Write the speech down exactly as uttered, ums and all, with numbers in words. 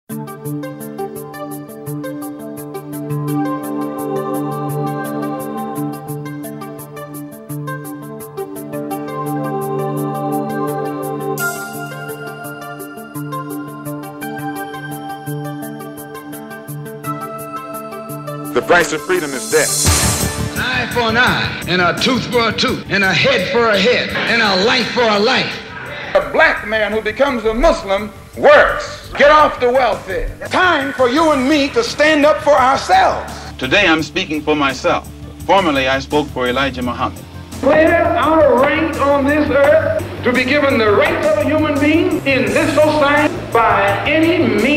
The price of freedom is death. An eye for an eye, and a tooth for a tooth, and a head for a head, and a life for a life. A black man who becomes a Muslim works. Get off the welfare. Time for you and me to stand up for ourselves. Today I'm speaking for myself. Formerly I spoke for Elijah Muhammad. Clear out of rank on this earth to be given the rights of a human being in this society by any means